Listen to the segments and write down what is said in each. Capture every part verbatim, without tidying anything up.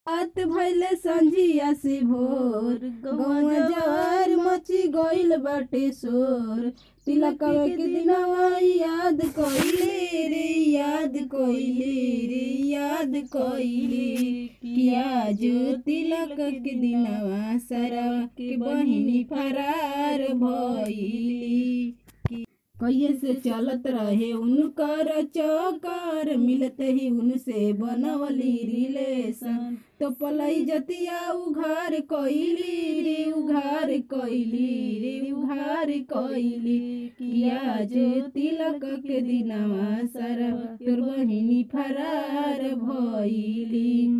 रात भइले संझिया से भोर गौवा जवार मची गइल बाटे शोर। तिलकवा के दिनवा याद कइले रे याद कइले रे याद कइले किया जो तिलक के दिनवा सरवा के बहिनी फरार भइली। कहिए से चलत रहे उनकर चौकर मिलते ही उनसे बनवली रिलेशन। तो पलई जतिया उघार कइली रे उघार कइली रे उघार कइली किया जो तिलक के दिनवा सरवा तोर बहिनी फरार भइली।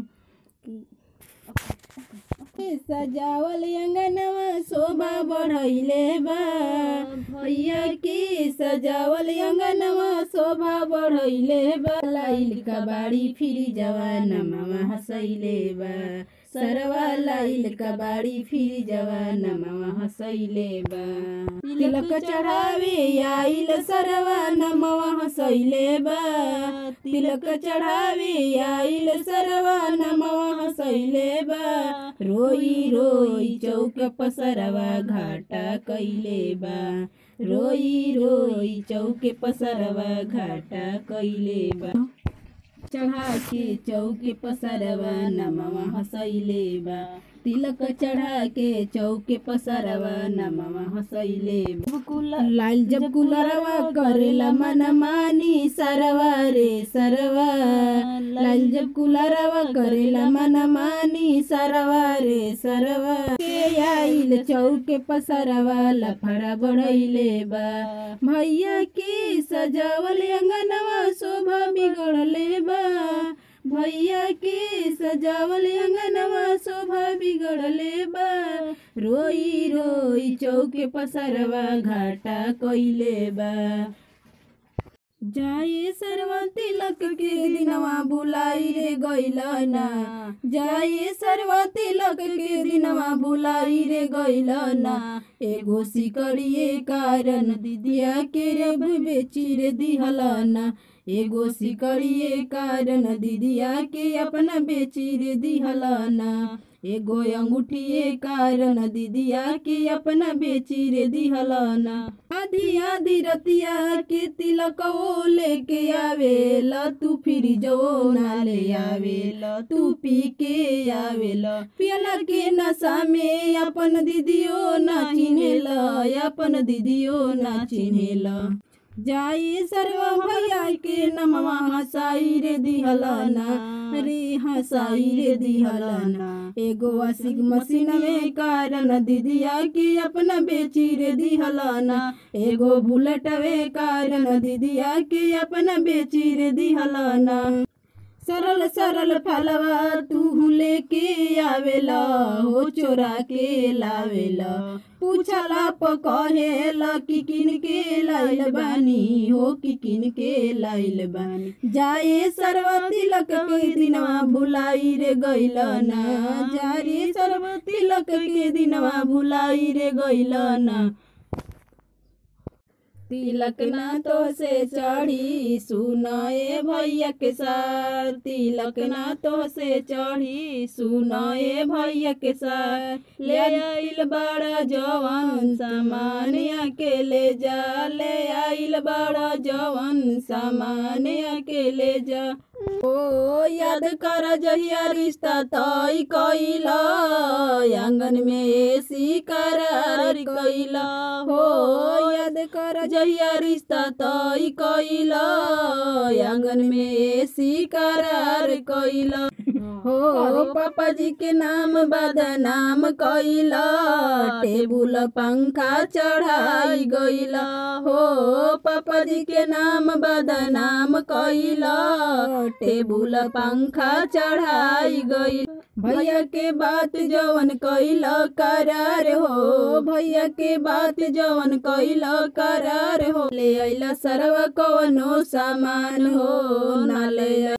सजावल अंगनवा शोभा बढ़ैले बा भैया की सजावल अंगनवा शोभा बढ़ैले बा। लाइल कबाड़ी फिरी जवानमा हंसैले बा सरवा लाइल कबाड़ी फिरी जवानमा हंसैले बा। तिलक चढ़ावे आइल सरवा नमवा हंसैले बा तिलक चढ़ावे आइल सरवा नमवा हंसैले बा। रोई रोई चौक पसरवा घाटा कइले बा रोई रोई चौके पसरवा घाटा कइले बा। चढ़ा के चौके पसरवा नमवा हंसैले बा तिलक चढ़ा के चौके पसरवा नमवा हंसैले बा। लाल जब कुलरवा करेला मन मानी सरवा रे सरवा लाल जब कुलरवा करेला मन मानी सरवा रे सरवा के आइल चौके पसरवा लफड़ा बढ़ैले बा। भैया के सजावल अंगनवा शोभा बिगड़ले बा भैया के सजावल अंगनवा शोभा बिगड़ले बा। रोई रोई चौके पसरवा घाटा कइले बा। जाए सरवा तिलक के दिनवा भुलाई रे गइला ना जाए सरवा तिलक के दिनवा भुलाई रे गइला ना। एगो सिकड़िए कारण दीदिया के रे बेची रे दिहला ना एगो सिकड़िए कारण दीदिया के अपना बेची रे दिहला ना। एगो अंगूठिए कारण दीदिया के अपना बेची रे दिहला ना। आधी आधी रतिया के तिलक ओ लेके आवेला तू फिर जो ना ले आवेला तू पी के आवेला। पियला के नशा में अपन दीदियो ना चिन्हेला अपन दीदियो ना चिन्हेला। जाई सरवा भैया के नमवा हंसाई रे दिहला ना रे हंसाई रे दिहला ना। एगो वाशिंग मशीन में कारण दीदिया के अपना बेची रे दिहला ना। एगो बुलेट वे कारण दीदिया के अपना बेची रे दिहला ना। सरल सरल फलवा तू लेके आवेला हो चोरा के लावेला पूछला पकहेला कि किन के लाइल बानी हो कि किन के लाइल बानी। जाए सरवा तिलक के दिनवा भुलाई रे गइला ना जाए सरवा तिलक के दिनवा भुलाई रे गइला ना। तिलक ना तो से चढ़ी सुनाए भैया के साथ तिलक ना तो से चढ़ी सुनाए भैया के साथ। ले आइल बड़ा जवान सामान के ले जा ले आइल बड़ा जवान सामान के ले जा। ओ याद कर जहिया रिश्ता तय कइला आंगन में एसी करार कइला हो याद कर जहिया रिश्ता तय कइला आंगन में एसी करार कइला। हो पापा जी के नाम बदनाम कइला टेबुल पंखा चढ़ाई गइला हो पापा जी के नाम बदनाम कइला टेबुल पंखा चढ़ाई गई। भैया के बात जवन कइला करार हो भैया के बात जवन कइला करार हो। ले अइला सरवा कवनो सामान हो ना ले